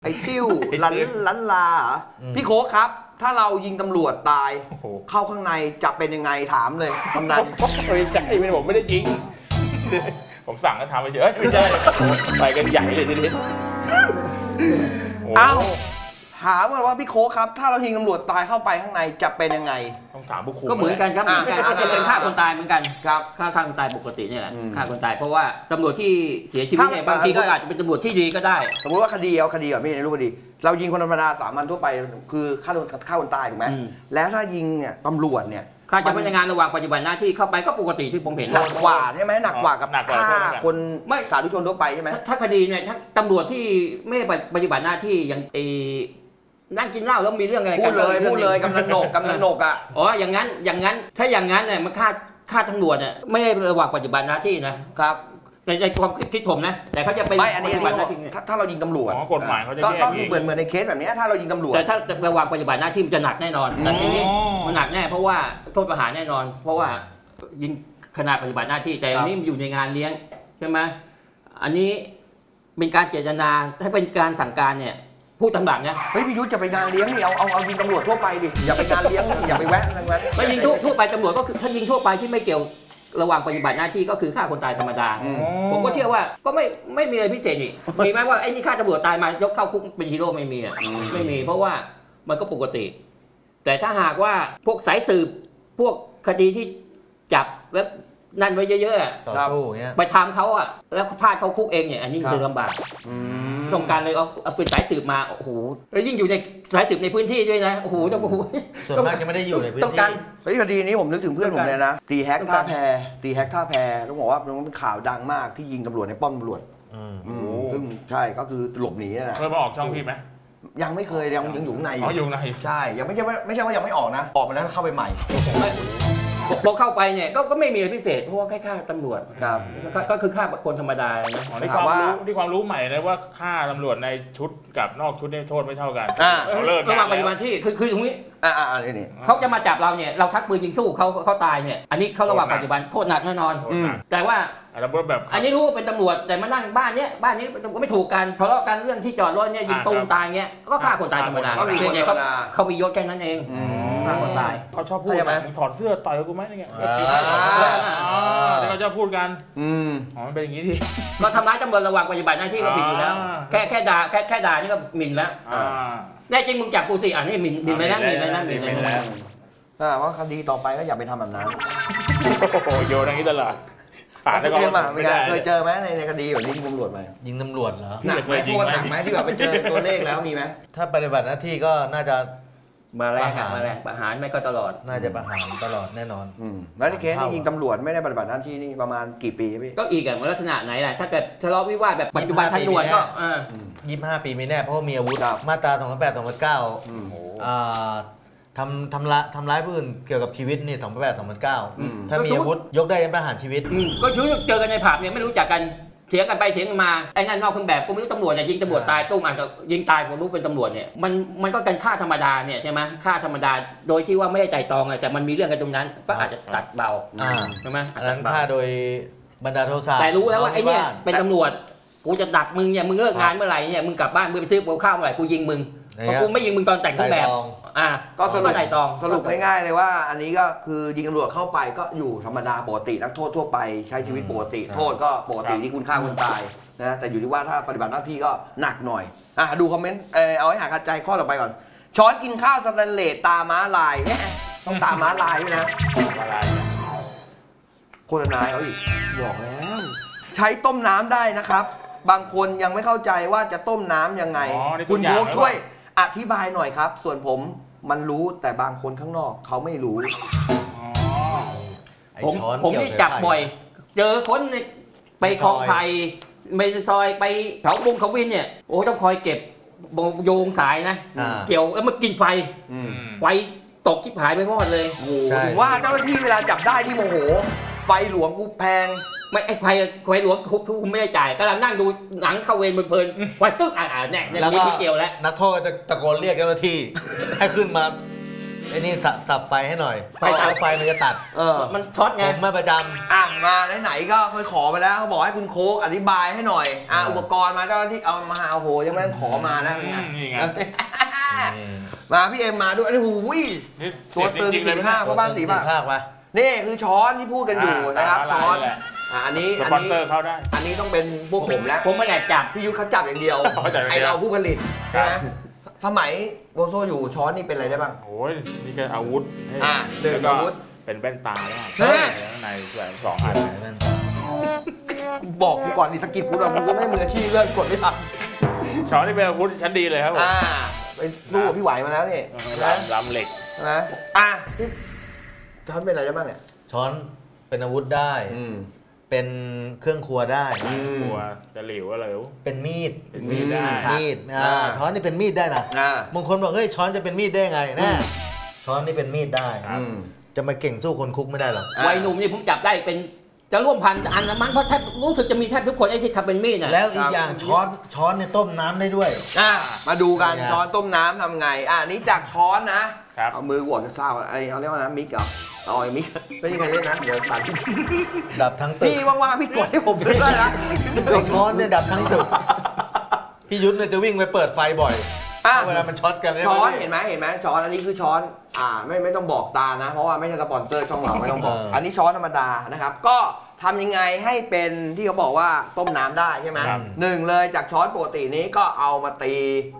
ไอ้ซิ่วลันลาพี่โค้กครับถ้าเรายิงตำรวจตายเข้าข้างในจะเป็นยังไงถามเลยกำนันไม่ใช่ผมไม่ได้ยิงผมสั่งก็ทำไปเฉยไม่ใช่ไปกันใหญ่เลยทีนี้อ้าวถามว่าพี่โค้กครับถ้าเรายิงตำรวจตายเข้าไปข้างในจะเป็นยังไงต้องถามผู้คุมก็เหมือนกันครับก็จะเป็นฆ่าคนตายเหมือนกันครับฆ่าคนตายปกตินี่แหละฆ่าคนตายเพราะว่าตำรวจที่เสียชีวิตเนี่ยบางทีก็อาจจะเป็นตำรวจที่ดีก็ได้สมมติว่าคดีก่อนไม่ใช่รูปคดีเรายิงคนธรรมดาสามัญทั่วไปคือฆ่าคนตายถูกไหมแล้วถ้ายิงเนี่ยตำรวจเนี่ยฆ่าเจ้าพนักงานระหว่างปฏิบัติหน้าที่เข้าไปก็ปกติที่ผมเห็นหนักกว่าใช่ไหมหนักกว่ากับฆ่าคนไม่สาธุชนทั่วไปใช่ไหมถ้าคดีเนี่ยถ้าตำรวจที่ไม่ปฏิบัติหน้าที่อย่างนั่งกินเหล้าแล้วมีเรื่องอะไรกันพูดเลยกำนันนกอ่ะอ๋ออย่างนั้นถ้าอย่างนั้นเนี่ยมันฆ่าตำรวจเนี่ยไม่ได้ระหว่างปฏิบัติหน้าที่นะครับในความคิดผมนะแต่เขาจะไปไม่อันนี้ถ้าเรายิงตำรวจกฎหมายเขาจะก็คือเหมือนในเคสแบบนี้ถ้าเรายิงตำรวจแต่ถ้าระหว่างปฏิบัติหน้าที่มันจะหนักแน่นอนแต่ทีนี้มันหนักแน่เพราะว่าโทษประหารแน่นอนเพราะว่ายิงขณะปฏิบัติหน้าที่แต่อันนี้มันอยู่ในงานเลี้ยงใช่ไหมอันนี้เป็นการเจตนาถ้าเป็นการสั่งการเนี่ยพูดตำหนักเนี่ยเฮ้ยพี่ยุทธจะไปงานเลี้ยงนี่เอายิงตำรวจทั่วไปดิอย่าไปงานเลี้ยงอย่าไปแวะอะไรนั้นไม่ยิงทั่วไปตำรวจก็คือถ้ายิงทั่วไปที่ไม่เกี่ยวระหว่างปฏิบัติหน้าที่ก็คือฆ่าคนตายธรรมดาผมก็เชื่อว่าก็ไม่มีอะไรพิเศษอีกมีไหมว่าไอ้นี่ฆ่าตำรวจตายมายกเข้าคุกเป็นฮีโร่ไม่มีไม่มีเพราะว่ามันก็ปกติแต่ถ้าหากว่าพวกสายสืบพวกคดีที่จับแล้วนั่นไว้เยอะๆต่อสู้เงี้ยไปทำเขาอ่ะแล้วพลาดเขาคุกเองเนี่ยอันนี้คือลำบากต้องการเลยเอาเป็นสายสืบมาโอ้โหแล้วยิ่งอยู่ในสายสืบในพื้นที่ด้วยนะโอ้โหต้องส่วนมากจะไม่ได้อยู่ในพื้นที่เฮ้ยคดีนี้ผมนึกถึงเพื่อนผมเลยนะตีแฮกท่าแพต้องบอกว่ามันเป็นข่าวดังมากที่ยิงตำรวจในป้อมตำรวจซึ่งใช่ก็คือหลบหนีนะเคยมาออกช่องพี่ไหมยังไม่เคยยังอยู่ข้างในอยู่ในใช่ยังไม่ใช่ว่ายังไม่ออกนะออกมาแล้วเข้าไปใหม่พอเข้าไปเนี่ยก็ไม่มีอะไรพิเศษเพราะว่าแค่ฆ่าตำรวจครับก็คือฆ่าคนธรรมดานะที่ความรู้ใหม่เลยว่าฆ่าตำรวจในชุดกับนอกชุดนี่โทษไม่เท่ากันระหว่างปฏิบัติที่คือตรงนี้เขาจะมาจับเราเนี่ยเราชักปืนยิงสู้เขาตายเนี่ยอันนี้เขาระหว่างปฏิบัติโทษหนักแน่นอนแต่ว่าอันนี้รู้ว่าเป็นตำรวจแต่มานั่งบ้านนี้ไม่ถูกกันทะเลาะกันเรื่องที่จอดรถเนี่ยยิงตูมตายเงี้ยก็ฆ่าคนตายธรรมดาเขามียศแค่นั้นเองฆ่าคนตายเขาชอบพูดมึงถอดเสื้อต่อยกูไหมอะไรเงี้ยเขาชอบพูดกันมันเป็นอย่างนี้ที่ก็ทำร้ายตำรวจระหว่างปฏิบัติหน้าที่ก็ผิดอยู่แล้วแค่ด่านี่ก็หมิ่นแล้วแน่จริงมึงจับกูสิอันนี้หมิ่นไปแล้วหมิ่นแล้วว่าคดีต่อไปก็อย่าไปทำแบบนั้นโอ้โหโยนอย่างนี้ตลอดเคยเจอไหมในคดีแบบนี้ยิงตำรวจไหมยิงตำรวจเหรอหนักไหมโทษหนักไหมที่แบบไปเจอตัวเลขแล้วมีไหมถ้าปฏิบัติหน้าที่ก็น่าจะมาแรงประหารไม่ก็ตลอดน่าจะประหารตลอดแน่นอนแล้วในเคสที่ยิงตำรวจไม่ได้ปฏิบัติหน้าที่นี่ประมาณกี่ปีพี่ก็อีกอะลักษณะไหนล่ะถ้าเกิดทะเลาะวิวาทแบบปัจจุบันทันด่วนก็ 25 ปีไม่แน่เพราะมีอาวุธมาตรา208 209ทำร้ายผู้อื่นเกี่ยวกับชีวิตนี่208 209ถ้ามีอาวุธยกได้ประหารชีวิตก็ชื่อเจอกันในผับเนี่ยไม่รู้จักกันเถียงกันไปเถียงกันมาไอ้นั่นนอกเครื่องแบบกูไม่รู้ตำรวจเนี่ยยิงตำรวจตายตุ้มอาจจะยิงตายผมรู้เป็นตำรวจเนี่ยมันก็กันฆ่าธรรมดาเนี่ยใช่ไหมฆ่าธรรมดาโดยที่ว่าไม่ได้ใจตองแต่มันมีเรื่องกันตรงนั้นก็อาจจะตัดเบาใช่ไหมอันนั้นฆ่าโดยบันดาลโทสะแต่รู้แล้วว่าไอ้เนี่ยเป็นตำรวจกูจะดักมึงเนี่ยมึงเลิกงานเมื่อไหร่เนี่ยมึงกลับบ้านมึงไปซื้อข้าวเมื่อไหร่กูยิงมึงเพราะกูไม่ยิงมึงตอนแต่งเครื่องแบบก็สรุปง่ายๆเลยว่าอันนี้ก็คือยิงตำรวจเข้าไปก็อยู่ธรรมดาปกตินักโทษทั่วไปใช้ชีวิตปกติโทษก็ปกติที่คุณฆ่าคนตายนะแต่อยู่ที่ว่าถ้าปฏิบัติหน้าที่ก็หนักหน่อยดูคอมเมนต์เอาให้หาคาใจข้อต่อไปก่อนช้อนกินข้าวสแตนเลสตาม้าลายต้องตาม้าลายด้วยนะโฆษณาเขาอีกบอกแล้วใช้ต้มน้ำได้นะครับบางคนยังไม่เข้าใจว่าจะต้มน้ำยังไงคุณโค้กช่วยอธิบายหน่อยครับส่วนมันรู้แต่บางคนข้างนอกเขาไม่รู้ผมนี่จับบ่อยเจอคนไปคลองไผ่ไม่ซอยไปเขาบุงเขาวินเนี่ยโอ้ต้องคอยเก็บโยงสายนะเกี่ยวแล้วมันกินไฟตกชิบหายไปหมดเลยถึงว่าเจ้าหน้าที่เวลาจับได้นี่โมโหไฟหลวงกูแพงไม่ไอ้ไฟหลวงคุณไม่ได้จ่ายกำลังนั่งดูหนังเข้าเวรเพลินไฟตึ๊กเนี่ยแล้วก็เกี่ยวแล้วนักโทษจะตะโกนเรียกเจ้าหน้าที่ให้ขึ้นมาอ้นี่ตับไฟให้หน่อยไฟมันจะตัดมันช็อตไงผมมาประจำมาไหนๆก็เคยขอไปแล้วเขาบอกให้คุณโค้กอธิบายให้หน่อยอุปกรณ์มาเจ้าที่เอามาโอ้โหยังไม่ต้องขอมาแล้วไงมาพี่เอ็มมาด้วยนี่หูยตัวตึง4 ภาคเพราะบ้าน4 ภาควะนี่คือช้อนที่พูดกันอยู่นะครับช้อนอันนี้สปอนเซอร์เข้าได้อันนี้ต้องเป็นพวกผมแล้วผมไม่อยากจับพี่ยุทธเขาจับอย่างเดียวไอเราผู้ผลิตนะสมัยโบโซอยู่ช้อนนี่เป็นอะไรได้บ้างโอ้ยนี่ก็อาวุธเดินอาวุธเป็นแว่นตาได้ข้างในแหวน2 อันแว่นตาบอกกูก่อนนี่สกิปกูเรากูก็ไม่มืออาชีพเรื่องกดไม่ทันช้อนนี่เป็นอาวุธชั้นดีเลยครับไปสู้กับพี่ไหวมาแล้วนี่ล้ำเหล็กนะช้อนเป็นอะไรได้บ้างเนี่ยช้อนเป็นอาวุธได้เป็นเครื่องครัวได้ครัวจะหลิวอะไรเป็นมีดได้มีดช้อนนี่เป็นมีดได้นะบางคนบอกเฮ้ยช้อนจะเป็นมีดได้ไงนะช้อนนี่เป็นมีดได้จะมาเก่งสู้คนคุกไม่ได้หรอกวัยหนุ่มนี่ผมจับได้เป็นจะร่วมพันอันละมั้งเพราะแทบรู้สึกจะมีแทบทุกคนไอ้ที่ทำเป็นมีดแล้วอีกอย่างช้อนเนี่ยต้มน้ำได้ด้วยมาดูกันช้อนต้มน้ำทำไงนี้จากช้อนนะเอามือหวดจะเศร้าเอาเรียกว่านะมิกเหรอเอาไอ้มิกไม่ใช่ใครเล่นนะเดี๋ยวตัดดับทั้งตึกพี่ว่างๆพี่กดให้ผมด้วยนะช้อนเนี่ยดับทั้งตึกพี่ยุทธเนี่ยจะวิ่งไปเปิดไฟบ่อยเวลามันช็อตกันช้อนเห็นไหมช้อนอันนี้คือช้อนไม่ต้องบอกตานะเพราะว่าไม่ใช่สปอนเซอร์ช่องเราไม่ต้องบอกอันนี้ช้อนธรรมดานะครับก็ทำยังไงให้เป็นที่เขาบอกว่าต้มน้ำได้ใช่ไหมหนึ่งเลยจากช้อนปกตินี้ก็เอามาตี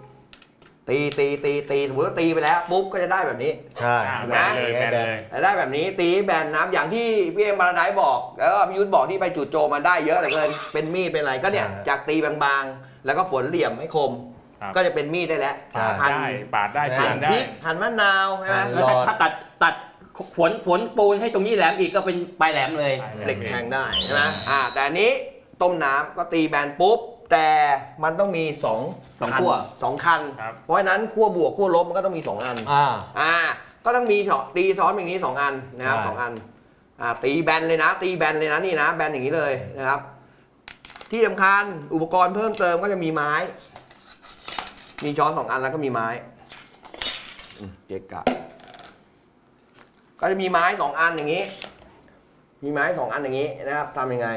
สมมติว่าตีไปแล้วปุ๊บก็จะได้แบบนี้ใช่นะได้แบบนี้ตีแบนน้ำอย่างที่พี่เอ็มบาราไดบอกแล้วก็พี่ยุทธบอกที่ไปจู่โจมาได้เยอะเหลือเกินเป็นมีดเป็นอะไรก็เนี่ยจากตีบางๆแล้วก็ฝนเหลี่ยมให้คมก็จะเป็นมีดได้แล้วปาดได้หั่นพริกหั่นมะนาวใช่ไหมแล้วถ้าตัดฝนปูนให้ตรงนี้แหลมอีกก็เป็นปลายแหลมเลยเหล็กแทงได้ใช่ไหมแต่อันนี้ต้มน้ำก็ตีแบนปุ๊บแต่มันต้องมี2 ขั้ว2 คันเพราะฉะนั้นขั้วบวกขั้วลบมันก็ต้องมี2 อันก็ต้องมีตีซ้อนอย่างนี้2 อันนะครับ2 อันตีแบนเลยนะตีแบนเลยนะนี่นะแบนอย่างนี้เลยนะครับที่สำคัญอุปกรณ์เพิ่มเติมก็จะมีไม้มีช้อน2 อันแล้วก็มีไม้เกะกะก็จะมีไม้2 อันอย่างนี้มีไม้2 อันอย่างนี้นะครับทำยังไง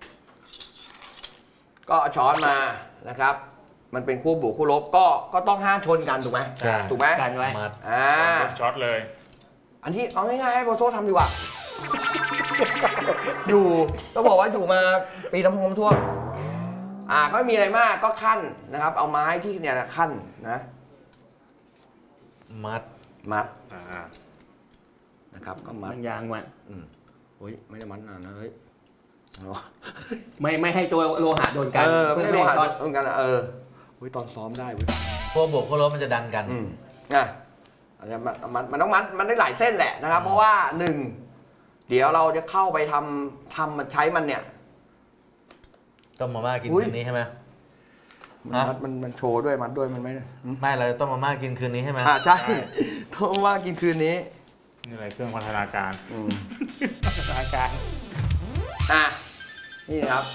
ก็เอาช้อนมานะครับมันเป็นคู่บวกคู่ลบก็ต้องห้ามชนกันถูกไหมถูกไหมกันไว้ช็อตเลยอันที่เอาง่ายๆให้โบโซ่ทำดีกว่าอยู่ต้องบอกว่าอยู่มาปีน้ำท่วมก็ไม่มีอะไรมากก็ขั้นนะครับเอาไม้ที่เนี่ยขั้นนะมัดนะครับก็มัดยางมันโอ้ยไม่ได้มัดนานนะเฮ้ยไม่ให้ตัวโลหะโดนกันไม่ให้โลหะโดนกันตอนซ้อมได้เว้ยพวกบวกพวกลบมันจะดันกันมันต้องมันได้หลายเส้นแหละนะครับเพราะว่า1เดี๋ยวเราจะเข้าไปทำมันใช้มันเนี่ยต้มมาม่ากินคืนนี้ใช่ไหมมันโชว์ด้วยมัดด้วยมันไม่เลยต้มมาม่ากินคืนนี้ใช่ไหมใช่ต้มมาม่ากินคืนนี้นี่อะไรเครื่องพัฒนาการนี่นะครับ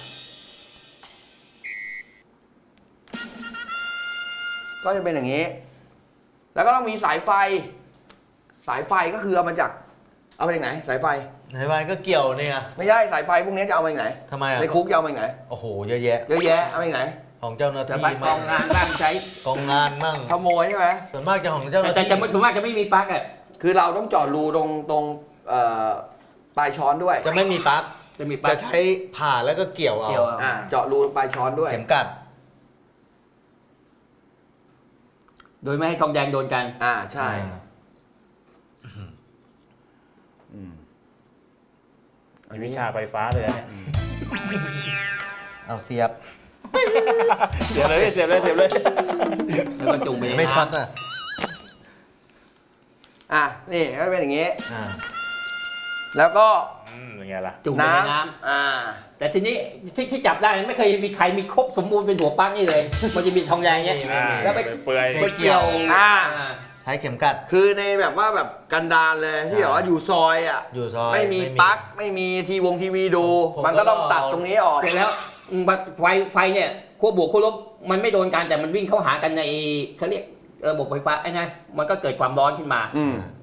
ก็จะเป็นอย่างนี้แล้วก็ต้องมีสายไฟก็คือเอามาจากเอาไปไหนสายไฟก็เกี่ยวเนี่ยไม่ใช่สายไฟพวกนี้จะเอาไปไหนทำไมในคุกจะเอาไปไหนโอ้โหเยอะแยะเอาไปไหนของเจ้าหน้าที่กองงานบ้างใช้กองงานมั่งขโมยใช่ไหมส่วนมากจะของเจ้าหน้าที่แต่ส่วนมากจะไม่มีปลั๊กคือเราต้องเจาะรูตรงปลายช้อนด้วยจะไม่มีปลั๊กจะใช้ผ่าแล้วก็เกี่ยวเอาเจาะรูปลายช้อนด้วยเข็มกัดโดยไม่ให้ทองแดงโดนกันใช่วิชาไฟฟ้าเลยเนี่ยเอาเสียบเลยแล้วก็จุ่มไปไม่ช็อตนี่ก็เป็นอย่างนี้แล้วก็ยังไงล่ะจุ่มในน้ำแต่ทีนี้ที่จับได้ไม่เคยมีใครมีครบสมบูรณ์เป็นหัวปลั๊กนี่เลยมันจะมีทองแดงเงี้ยแล้วไปเปื่อยไปเกี่ยวใช้เข็มกัดคือในแบบว่าแบบกันดารเลยที่บอกว่าอยู่ซอยไม่มีปลั๊กไม่มีทีวีดูมันก็ต้องตัดตรงนี้ออกเสร็จแล้วไฟเนี่ยขั้วบวกขั้วลบมันไม่โดนกันแต่มันวิ่งเข้าหากันในเขาเรียกระบบไฟฟ้าไอ้ไงมันก็เกิดความร้อนขึ้นมา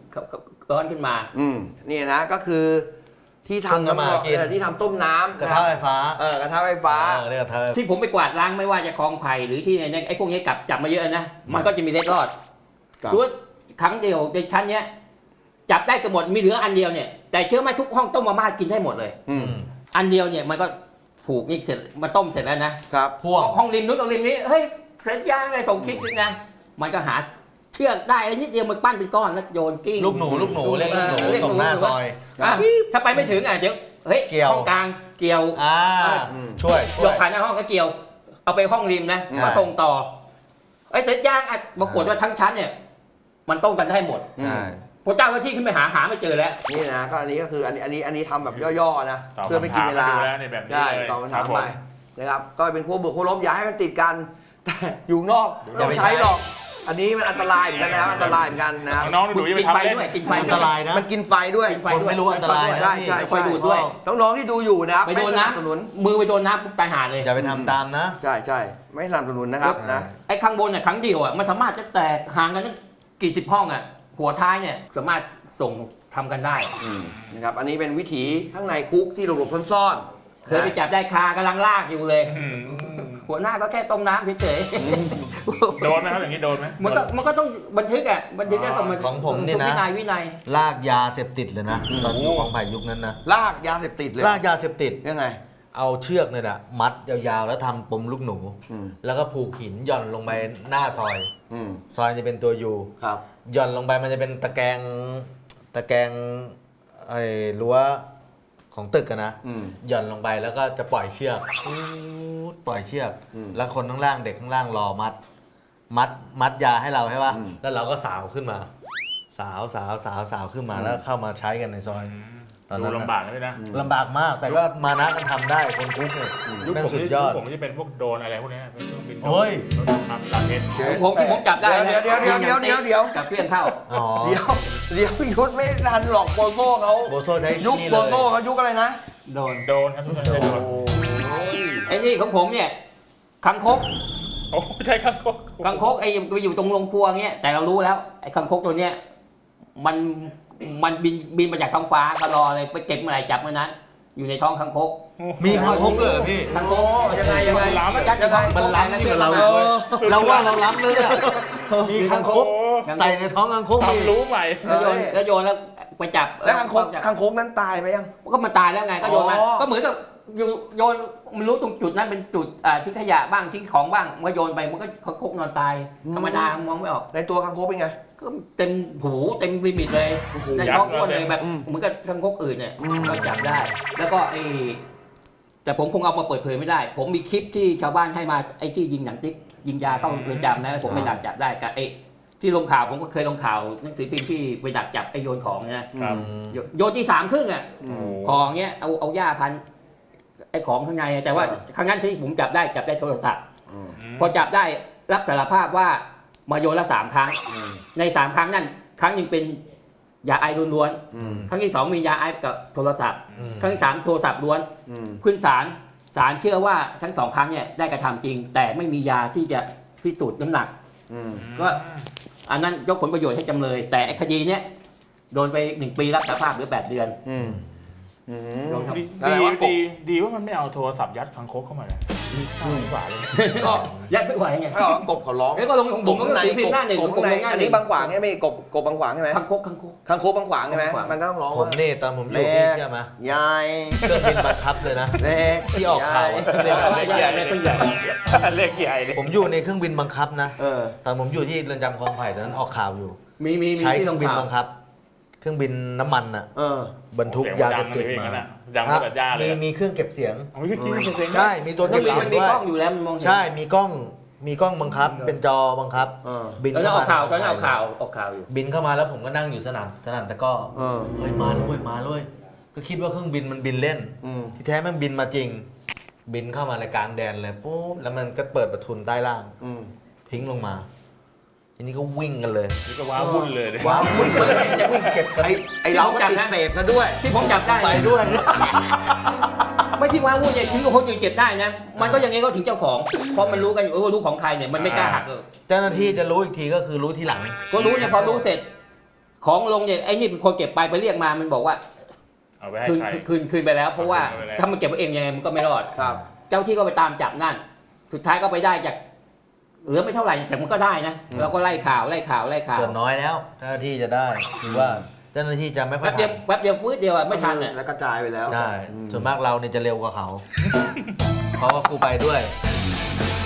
ร้อนขึ้นมานี่นะก็คือที่ทำที่ทำต้มน้ำกระทะไฟฟ้ากระทะไฟฟ้าเรียกกระทะที่ผมไปกวาดล้างไม่ว่าจะคลองไผ่หรือที่ไหนไอ้พวกนี้จับมาเยอะนะมันก็จะมีเล็ดรอดส่วนครั้งเดียวในชั้นเนี้ยจับได้กันหมดมีเหลืออันเดียวเนี่ยแต่เชื่อไหมทุกห้องต้มมาม่ากินได้หมดเลยอันเดียวเนี่ยมันก็ผูกนี่เสร็จมาต้มเสร็จแล้วนะครับพวกห้องริมนู้นกับริมนี้เฮ้ยเสร็จย่างอะไรส่งคลิปนึงนะมันก็หาเชือกได้แล้วนิดเดียวมันปั้นเป็นก้อนแล้วโยนกิ้งลูกหนูเรียกลูกหนูส่งหน้าซอยถ้าไปไม่ถึงเดี๋ยวเฮ้ยห้องกลางเกี่ยวช่วยยกผ่านหน้าห้องก็เกี่ยวเอาไปห้องริมนะมาส่งต่อไอ้เสร็จย่างปรากฏว่าทั้งชั้นเนี่ยมันต้มกันได้หมดพระเจ้าหน้าที่ขึ้นไปหาไม่เจอแล้วนี่นะก็อันนี้ก็คืออันนี้ทำแบบย่อๆนะเพื่อไม่กินเวลาได้ตอบคำถามไปนะครับก็เป็นขั้วบวกขั้วลบอย่าให้มันติดกันแต่อยู่นอกไม่ต้องใช้หรอกอันนี้มันอันตรายเหมือนกันนะอันตรายเหมือนกันนะน้องๆหนูอย่าไปทำเล่นกินไฟอันตรายนะมันกินไฟด้วยคนไม่รู้อันตรายนะใช่ไฟดูดด้วยน้องๆที่ดูอยู่นะไปโดนน้ำมือไปโดนน้ำปุ๊บตายหาเลยอย่าไปทำตามนะใช่ไม่สนับสนุนนะครับนะไอ้ข้างบนเนี่ยครั้งเดียวมันสามารถจะแตกห่างกันกี่สิบห้องหัวท้ายเนี่ยสามารถส่งทำกันได้นะครับอันนี้เป็นวิถีข้างในคุกที่หลบซ่อนๆเคยไปจับได้คากำลังลากอยู่เลยหัวหน้าก็แค่ต้มน้ำเฉยๆโดนไหมครับอย่างนี้โดนไหมมันก็ต้องบันทึกบันทึกได้กับมันของผมนี่นะวินัยลากยาเสพติดเลยนะตอนอยู่ของไผ่ยุคนั้นนะลากยาเสพติดเลยลากยาเสพติดยังไงเอาเชือกเนี่ยแหละมัดยาวๆแล้วทำปมลูกหนูแล้วก็ผูกหินหย่อนลงไปหน้าซอยจะเป็นตัวยูหย่อนลงไปมันจะเป็นตะแกรงไอ้รั้วของตึกกันนะหย่อนลงไปแล้วก็จะปล่อยเชือกแล้วคนข้างล่างเด็กข้างล่างรอมัดยาให้เราใช่ป่ะแล้วเราก็สาวขึ้นมาสาวขึ้นมาแล้วเข้ามาใช้กันในซอยตอนนั้นลำบากเลยนะลำบากมากแต่ก็มานะกันทำได้คนคุกเนี่ยยุคผมสุดยอดผมจะเป็นพวกโดนอะไรพวกนี้เป็นเครื่องบินโอ้ยผมจับได้เดี๋ยวจับเพื่อนเข้าเดี๋ยวยุทธไม่ทันหรอกโบโซ่เขายุคโบโซ่เขายุคอะไรนะโดนครับทุกคนโดนไอ้นี่ของผมเนี่ยคังคกโอ้ใช่คังคกไอ้ไปอยู่ตรงโรงครัวเงี้ยแต่เรารู้แล้วไอ้คังคกตัวเนี้ยมันบินมาจากท้องฟ้าก็รอเลยไปเก็บเมื่อไหร่จับเมื่อนั้นอยู่ในท้องคังคกมีคังคกเลยพี่คังคกยังไงมันล้ำที่เราว่าเราล้ำเลยมีคังคกใส่ในท้องคังคกรู้ใหม่แล้วโยนแล้วไปจับแล้วคังคกนั้นตายไหมยังก็มันตายแล้วไงก็โยนมาก็เหมือนกับโยนมันรู้ตรงจุดนั้นเป็นจุดทิ้งขยะบ้างทิ้งของบ้างเมื่อโยนไปมันก็คังคกนอนตายธรรมดามองไม่ออกในตัวคังคกเป็นไงก็เต็มหูเต็มลิมิตเลยในท้องอ้วนเลยแบบเหมือนกับคังคกอื่นเนี่ยก็จับได้แล้วก็แต่ผมคงเอามาเปิดเผยไม่ได้ผมมีคลิปที่ชาวบ้านให้มาไอ้ที่ยิงหนังติ๊กยิงยาเข้าเรือนจำนะผมไปดักจับได้กับที่ลงข่าวผมก็เคยลงข่าวหนังสือพิมพ์ที่ไปดักจับไอ้โยนของนะโยนที่3:30ห่อเงี้ยเอาหญ้าพันไอ้ของข้างในแต่ว่าครั้งนั้นที่ผมจับได้โทรศัพท์พอจับได้รับสารภาพว่ามาโยนละ3 ครั้งใน3 ครั้งนั่นครั้งนึงเป็นยาไอล้วนๆครั้งที่2มียาไอกับโทรศัพท์ครั้งที่3โทรศัพท์ล้วนขึ้นศาลเชื่อว่าทั้ง2 ครั้งเนี่ยได้กระทำจริงแต่ไม่มียาที่จะพิสูจน์น้ำหนักก็อันนั้นยกผลประโยชน์ให้จำเลยแต่คดีเนี้ยโดนไป1 ปีรับสารภาพหรือ8 เดือนดีว่ามันไม่เอาโทรศัพท์ยัดคังคกเข้ามาเลยกว่าเลยก็ยัดไม่ไหวไงกบเขาร้องแล้วก็ลงผมก็ไหนกบข้างในอันนี้บางขวางใช่ไหมกบบางขวางใช่ไหมคังคกบางขวางใช่ไหมมันก็ต้องร้องผมนี่ตอนผมอยู่นี่ใช่ไหมยายเครื่องบินบังคับเลยนะที่ออกข่าวเลขใหญ่เลยผมอยู่ในเครื่องบินบังคับนะตอนผมอยู่ที่เรือนจำคลองไผ่ตอนนั้นออกข่าวอยู่มีใช้เครื่องบินบังคับเครื่องบินน้ำมันน่ะบรรทุกยาเสพติดมาดังแบบยาเลยมีเครื่องเก็บเสียงใช่มีตัวเก็บเสียงด้วยมีกล้องอยู่แล้วมันมองเห็นใช่มีกล้องบังคับเป็นจอบังคับบินเข้ามาออกข่าวอยู่บินเข้ามาแล้วผมก็นั่งอยู่สนามตะก้อเฮ้ยมาเลยก็คิดว่าเครื่องบินมันบินเล่นที่แท้มันบินมาจริงบินเข้ามาในกลางแดนเลยปุ๊บแล้วมันก็เปิดประทุนใต้ล่างทิ้งลงมาทีนี้ก็วิ่งกันเลยนี่ก็ว้าวุ่นเลยว้าวุ่นเลยจะวิ่งเก็บกันไอ้เราก็ติดเสพซะด้วยที่ผมจับได้ไปด้วยไม่ที่ว้าวุ่นเนี่ยทิ้งกับคนอื่นเก็บได้นะมันก็ยังไงก็ถึงเจ้าของเพราะมันรู้กันอยู่ว่ารู้ของใครเนี่ยมันไม่กล้าหักเลยเจ้าหน้าที่จะรู้อีกทีก็คือรู้ทีหลังก็รู้เนี่ยพอรู้เสร็จของลงเนี่ยไอ้นี่เป็นคนเก็บไปเรียกมามันบอกว่าเอาไปให้คืนใครคืนไปแล้ว เพราะว่าคืนไปแล้วถ้ามันเก็บไว้เองยังไงมันก็ไม่รอดครับเจ้าที่ก็ไปตามจับนั่น สุดท้ายก็ไปได้จากเหลือไม่เท่าไหร่แต่มันก็ได้นะเราก็ไล่ข่าวส่วนน้อยแล้วเจ้าหน้าที่จะได้คือว่าเจ้าหน้าที่จะไม่ค่อยแป๊บเดียวทันแป๊บเดียวฟื้นเดียวอะไม่ทันอ่ะแล้วกระจายไปแล้วใช่ส่วนมากเราเนี่ยจะเร็วกว่าเขา เพราะว่ากูไปด้วย